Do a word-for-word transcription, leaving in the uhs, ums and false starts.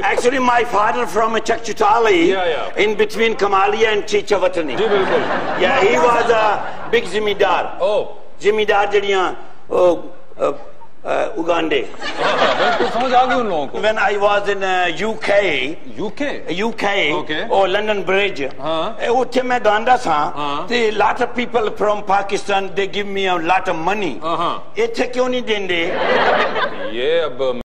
Actually, my father from a Chak yeah, yeah. in between Kamalia and Chichavatani. Yeah, he was a big Zimidar. Oh. Zimidar jadiyan oh, uh, uh, Ugande. When I was in uh, U K, U K, U K, okay. or London Bridge, uh-huh. utte main ganda sa. Uh-huh. A lot of people from Pakistan, they give me a lot of money. Uh-huh. Itthe kyun nahi dende? Yeah,